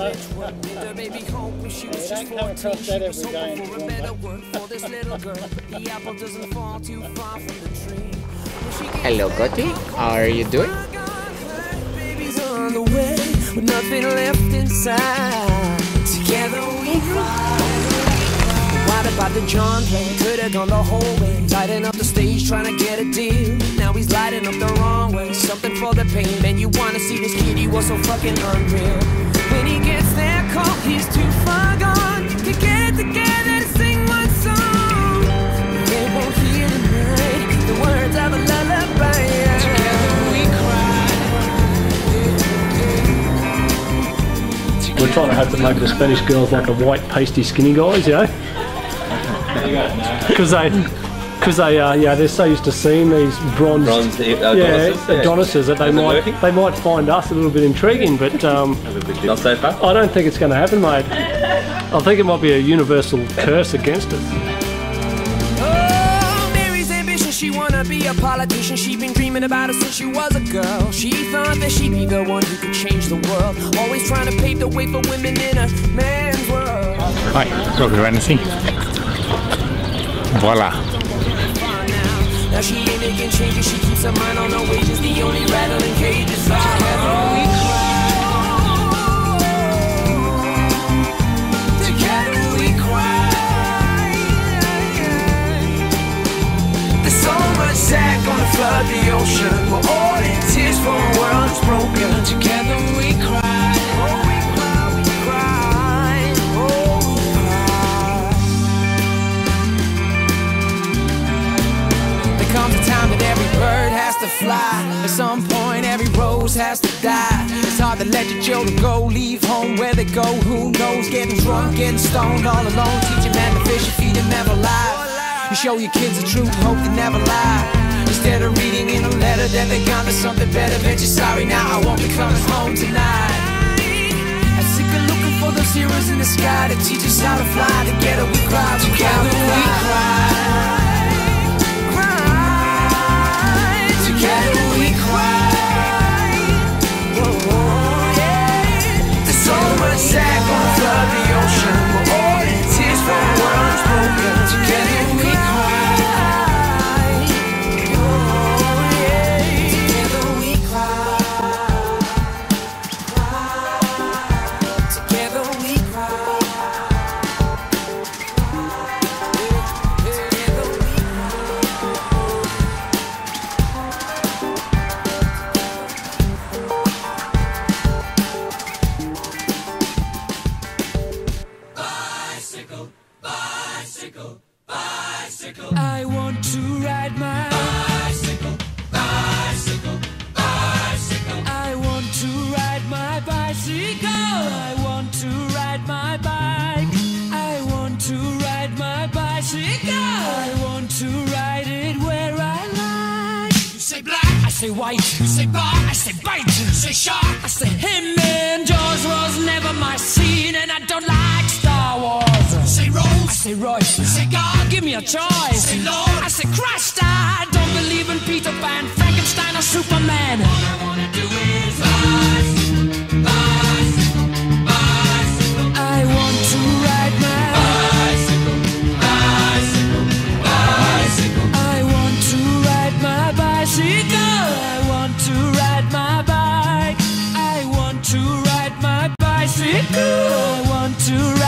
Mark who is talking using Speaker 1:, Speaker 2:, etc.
Speaker 1: baby home when she was just 14. She was hoping for a better word for this little girl, but the apple doesn't fall too far from the tree.
Speaker 2: Hello, Gotti. How are you doing?
Speaker 1: Baby's on the way with nothing left inside. Together we cry. What about the John play? Could've gone the whole way. Lighting up the stage, trying to get a deal. Now he's lighting up the wrong way. Something for the pain. Man, you wanna see this kid? He was so fucking unreal. When he gets there, call, he's too far gone. Could get it together to sing one song. They won't hear tonight the words of a lullaby. Together we cry.
Speaker 3: We're trying to hope that maybe the Spanish girls like the white, pasty, skinny guys, you know? Because they're so used to seeing these bronzed Adonises that they might find us a little bit intriguing, but
Speaker 4: not so far.
Speaker 3: I don't think it's going to happen, mate. I think it might be a universal curse against us.
Speaker 1: Oh, Mary's ambition, she wanna be a politician. She'd been dreaming about it since she was a girl. She thought that she'd be the one who could change the world, always trying to pave the way for women in a man's world.
Speaker 2: Hi, Roger Vanessy. Voila.
Speaker 1: Now she ain't making changes, she keeps her mind on her wages. The only rattling cages. Together we cry. Together we cry. There's so much sad gonna flood the ocean. We're all in tears for a world that's broken. Together we cry. Oh, we cry, we cry. Oh, we cry. There comes a time that every bird has to fly. At some point every rose has to die. It's hard to let your children go, leave home where they go, who knows. Getting drunk, getting stoned all alone. Teach a man to fish and feed him never lie. You show your kids the truth, hope they never lie. Instead of reading in a letter that they got to something better, bet you're sorry now, I won't be coming home tonight. I'm sick of looking for those heroes in the sky to teach us how to fly. Together we cry, together we cry. Together we cry. Oh, yeah. There's so much sad gonna flood the ocean. We're all in tears for a world that's broken. Together we cry. Oh, yeah. Together we cry. Together we cry. Together we I want to ride my bicycle, bicycle, bicycle. I want to ride my bicycle. I want to ride my bike. I want to ride my bicycle. I want to ride it where I like. You say black, I say white. You say bar, I say bite. You say shark, I say him. And Jaws was never my scene, and I don't like Star Wars. Say Rose, I say Royce. Say God, give me a choice. Say Lord, I say Christ. I don't believe in Peter Pan, Frankenstein, or Superman. All I wanna do is bicycle, bicycle, bicycle. I want to ride my bicycle, bicycle, bicycle. I want to ride my bicycle. I want to ride my bike. I want to ride my bicycle. I want to ride